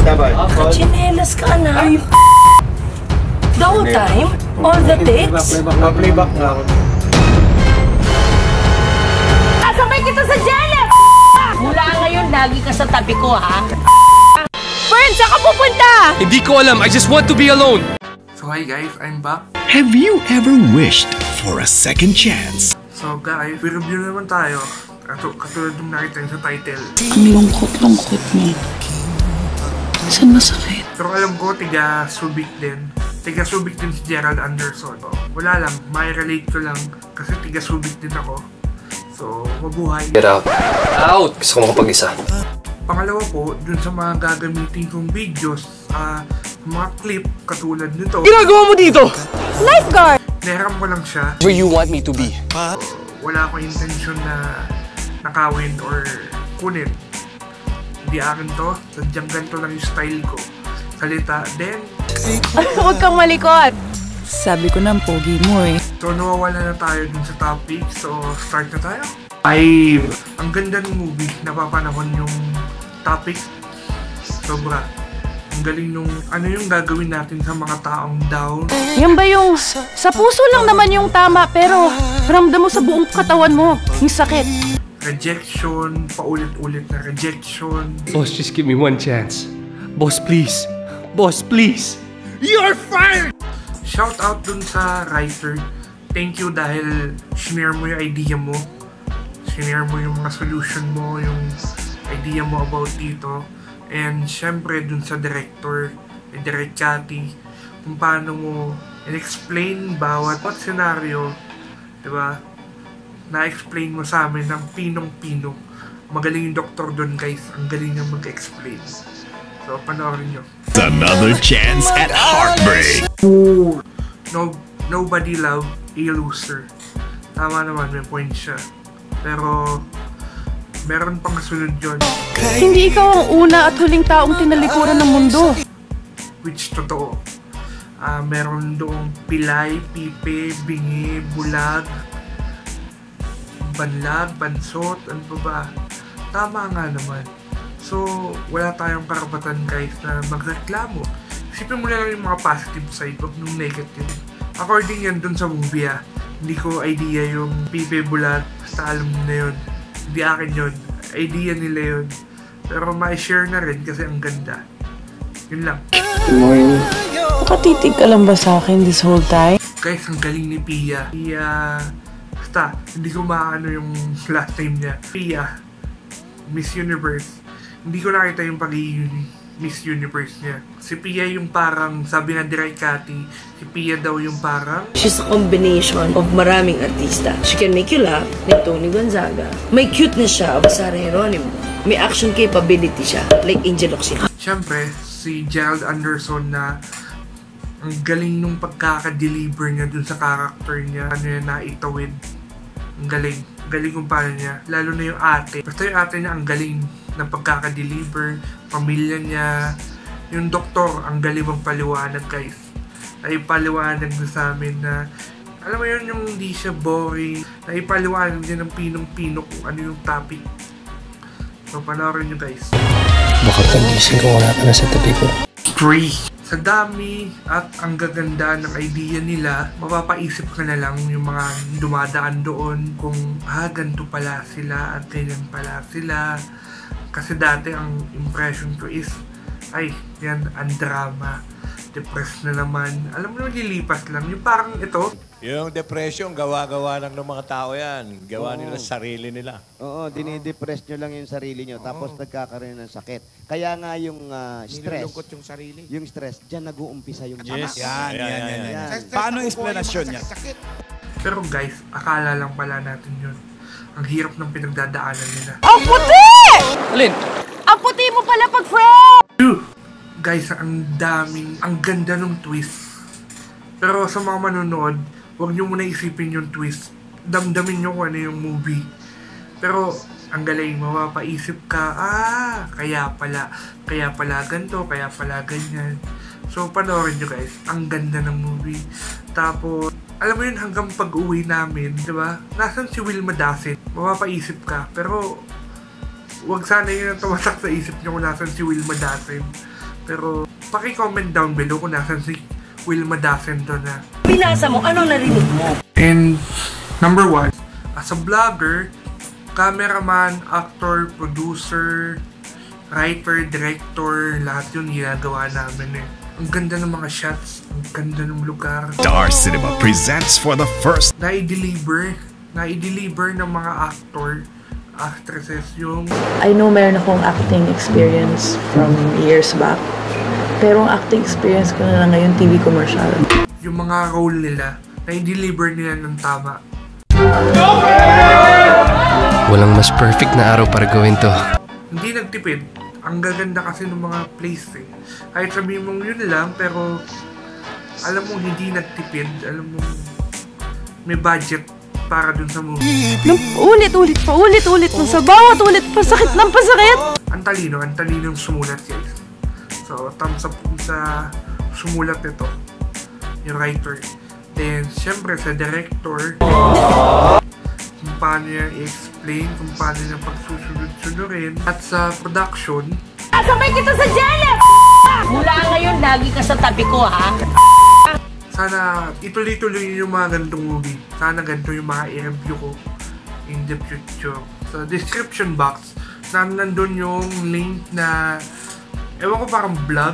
Chinelas ka na. The whole time? All the takes? Playback na ako. Kasabay kita sa Janet! Mula ngayon, lagi ka sa tabi ko, ha? Fern, saan ka pupunta? Hindi ko alam. I just want to be alone. So hi guys, I'm back. Have you ever wished for a second chance? So guys, review naman tayo. Katulad ng nakita niyo sa title. Ang lungkot-lungkot mo. Saan masakit? Pero alam ko, tiga Subic din. Tiga Subic din si Gerald Anderson. So, wala lang, may relate ko lang. Kasi tiga Subic din ako. So, mabuhay. Get out. Out! Gusto ko makapag-isa. Pangalawa po, dun sa mga gagamitin kong videos, mga clip katulad nito. Ginagawa mo dito? Lifeguard! Neram ko lang siya. Where you want me to be. Wala akong intention na nakawin or kunin. Hindi akin to. Sadyang ganito lang yung style ko. Salita, then... Huwag kang malikot! Sabi ko ng pogi mo eh. So, nawawala na tayo dun sa topic. So, start na tayo. 5. Ang ganda ng movie. Napapanahon yung topic. Sobra. Ang galing nung ano yung gagawin natin sa mga taong down. Yan ba yung sa puso lang naman yung tama pero ramdam mo sa buong katawan mo yung sakit. Rejection, paulit-ulit na rejection. Boss, just give me one chance. Boss, please. Boss, please. You're fired! Shout out dun sa writer. Thank you dahil shinare mo yung idea mo. Shinare mo yung mga solution mo, yung idea mo about dito. And syempre dun sa director, Direk Cathy, kung paano mo in-explain bawat scenario, diba? Na-explain mo sa amin ng pinong-pino. Magaling yung doktor dun guys, ang galing niya mag-explain. So panoorin nyo. Another chance at heartbreak. Nobody love a loser. Tama naman, may point siya. Pero meron pang kasunod yun. Hindi ikaw ang una at huling taong tinalikuran ng mundo. Which totoo. Meron doong pilay, pipe, bingi, bulag, banlag, bansot, ano ba? Tama nga naman. So, wala tayong karapatan guys na magreklamo. Isipin mo na lang yung mga positive side, wag nung negative. According yan dun sa movie hindi ko idea yung pipe, bulag, basta alam mo na yun. Hindi akin yun. Idea nila yun. Pero ma-share na rin kasi ang ganda. Yun lang. Good morning. Nakatitig ka lang ba sa akin this whole time? Guys, ang galing ni Pia. Basta, hindi ko maano yung last name niya. Pia. Miss Universe. Hindi ko nakita yung Miss Universe niya. Si Pia yung parang, sabi nga Direk Cathy, si Pia daw yung parang... She's a combination of maraming artista. She can make you laugh, ni Tony Gonzaga. May cuteness siya, of Sarah Geronimo. May action capability siya, like Angel Oxygen. Siyempre, si Gerald Anderson na ang galing nung pagkaka-deliver niya dun sa character niya. Ano yan, naitawid. Ang galing. Galing kung paano niya. Lalo na yung ate. Basta yung ate niya ang galing ng pagkaka-deliver. Pamilya niya. Yung doktor, ang galing magpaliwanag guys. Ay paliwanag na sa amin na alam mo yun, yung hindi siya boring. Ay paliwanag niya ng pinong-pino kung ano yung topic. So panoorin nyo guys. Baka pagising ko wala ka na sa tabi ko. 3. Sa dami at ang gaganda ng idea nila, mapapaisip ka na lang yung mga dumadaan doon kung ganito pala sila at ganyan pala sila. Kasi dati ang impression ko is, ay, yan, ang drama. Depressed na naman. Alam mo naman, lilipas lang. Yung parang ito. Yung depression, gawa-gawa lang ng mga tao yan. Gawa nila sarili nila. Oo, dinidepress nyo lang yung sarili nyo. Tapos nagkakaroon ng sakit. Kaya nga yung stress. Nilulungkot yung sarili. Yung stress, dyan nag-uumpisa yung Yes. tama. Yan. Paano explanation niya? Pero guys, akala lang pala natin yun. Ang hirap ng pinagdadaanan nila. Ang puti! Alin? Ang puti mo pala pag friend! Guys, ang daming, ang ganda ng twist. Pero sa mga manonood, huwag nyo muna isipin yung twist. Damdamin nyo kung ano yung movie. Pero, ang galing, mapapaisip ka, kaya pala ganito, kaya pala ganyan. So, panoorin nyo guys, ang ganda ng movie. Tapos, alam mo yun, hanggang pag-uwi namin, di ba? Nasaan si Wilma Dassett? Mapapaisip ka, pero, huwag sana yun ang tumatak sa isip nyo kung nasaan si Wilma Dassett. Pero, paki-comment down below kung nasan si Wilma Dazen doon na. Binasa mo, ano narinig mo? And, number 1, as a vlogger, cameraman, actor, producer, writer, director, lahat yun ginagawa namin eh. Ang ganda ng mga shots, ang ganda ng lugar. Star Cinema presents for the first Na-deliver ng mga actor, actresses yung... I know meron akong acting experience from years back. Pero ang acting experience ko na lang ngayon, TV commercial. Yung mga role nila, na-deliver nila ng tama. Walang mas perfect na araw para gawin to. Hindi nagtipid. Ang gaganda kasi ng mga place eh. Kahit sabihin mong yun lang, pero alam mo hindi nagtipid. Alam mo may budget para dun sa movie. Ulit-ulit mo sa bawat ulit, pasakit ng pasakit! Ang talino yung sumulat guys. So, thumbs up sa sumulat nito. Yung writer. Then, syempre sa director. Kung paano niya i-explain, kung paano niya pagsusunod-sunurin. At sa production. Sabay kita sa jail! Mula ngayon, lagi ka sa tabi ko, ha? Sana ituloy-tuloy yung mga ganitong movie. Sana ganito yung mga i-review ko in the future. Sa description box, nandun yung link na, ewan ko parang vlog.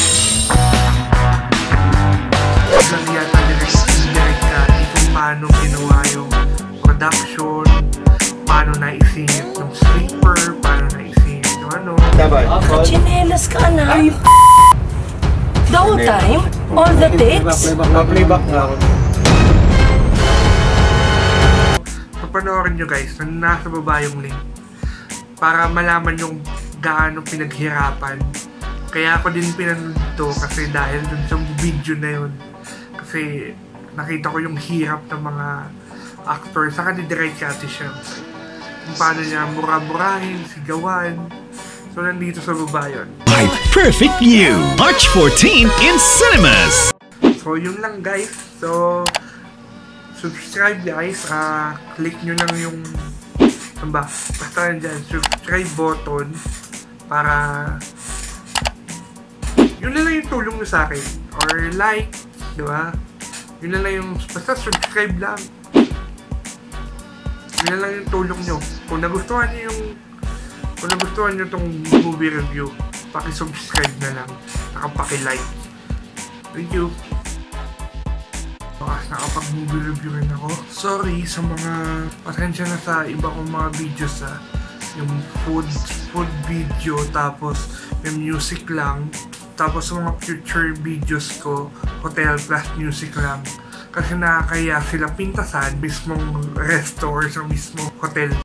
Vlog yata direct kung paano ginawa yung production, paano naisingit yung sleeper, paano naisingit yung ano. Chinelas ka na. The whole time? All the takes? Playback na ako. Papanoorin nyo guys, nasa baba yung link para malaman yung gaano pinaghirapan. Kaya ako din pinanood to kasi dahil dun sa video na yun. Kasi nakita ko yung hirap ng mga actor, saka ni-direct kasi siya. Kung paano niya mura-murahin, sigawan. So nandito sa baba yun. My Perfect You, March 14 in cinemas. So yun lang guys. So subscribe guys. Click nyo lang yung basta nandyan, subscribe button para yun na lang yung tulong nyo sa akin. Or like, diba? Yun na lang yung, basta subscribe lang. Yun na lang yung tulong nyo. Kung nagustuhan nyo itong movie review, paki-subscribe na lang. Saka paki-like. Thank you. Nakapag-movie review rin ako. Sorry sa mga, pasensya na sa iba kong mga videos yung food video, tapos yung music lang. Tapos sa mga future videos ko, hotel plus music lang. Kasi nakakaya sila pintasan mismong resto or sa mismong hotel.